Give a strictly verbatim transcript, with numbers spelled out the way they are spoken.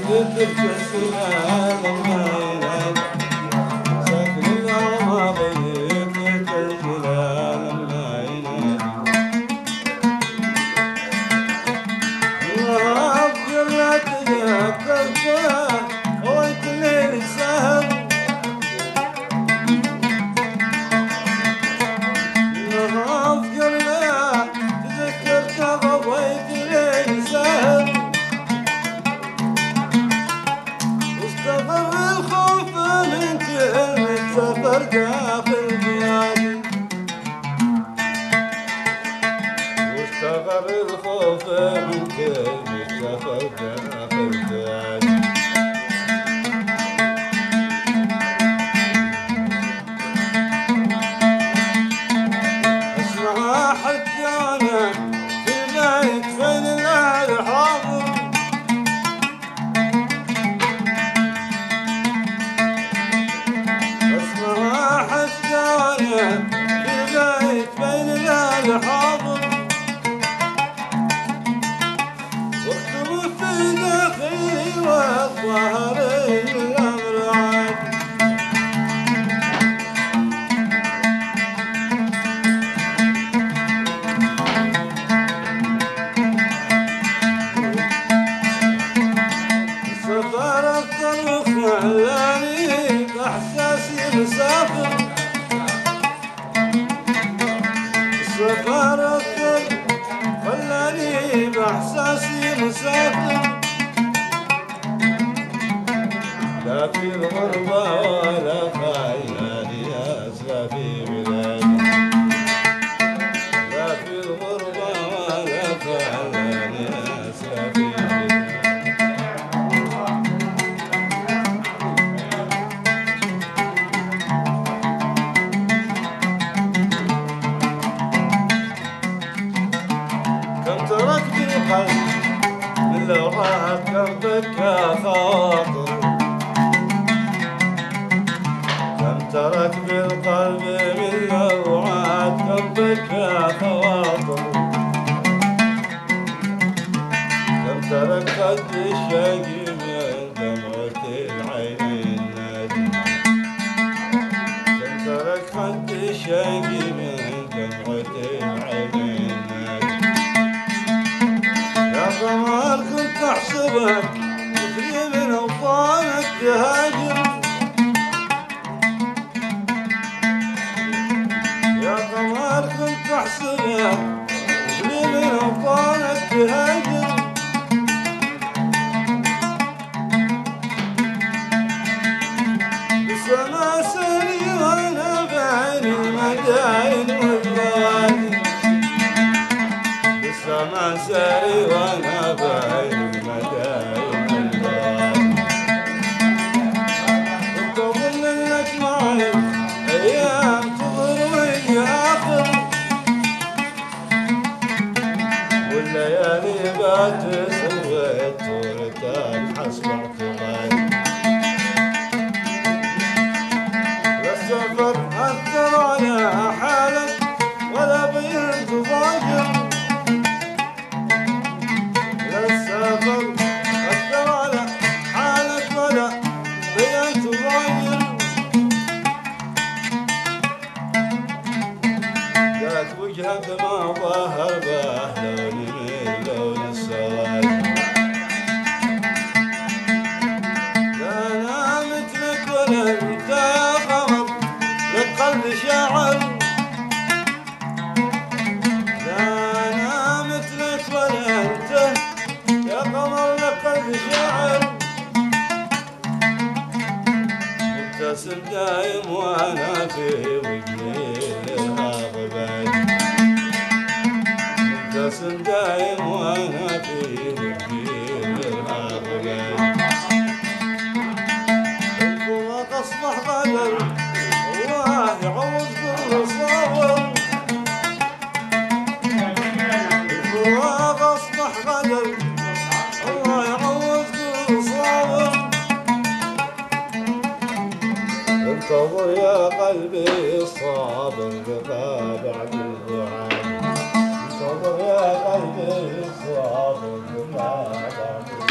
إحساسي مسافر لا في الغربة ولا خيالي أسرى في بلادي لا في الغربة ولا خيالي أسرى في بلادي كم تركت القلب من لوعات قلبك يا خاطر كم ترك بالقلب من لوعات قلبك يا خواطر كم ترك خد الشقي من دمعة العين النادي كم ترك خد الشقي من دمعة العين النادي يا قمر كنت احسبك تجري من اوطانك تهاجر يا قمر كنت احسبك تجري من اوطانك تهاجر بالسما سري وانا بعين المداين والبوادي بالسما سري وانا بعين المداين والبوادي كنت اظن انك معي ايام تظهر وجه اخر والليالي بات سويت صورتك حسب اعتقادي السفر أثر على حالك ولا بينت ضاجر السفر أثر على حالك ولا بينت ضاجر ذات وجهك ما ظهر به لون من لون السواد لا أنا مثلك ولا أنت يا قمر للقلب شاعر لا أنا مثلك ولا أنت يا قمر للقلب شاعر مبتسم دايم وأنا في وجهي للأغبان مبتسم دايم وأنا في وجهي للأغبان الفراق أصبح غدر الله يعوض كل صبر الفراق أصبح غدر الله يعوض كل صبر انتظر يا قلبي الصابر بقى بعد البعاد انتظر يا قلبي الصابر بقى بعد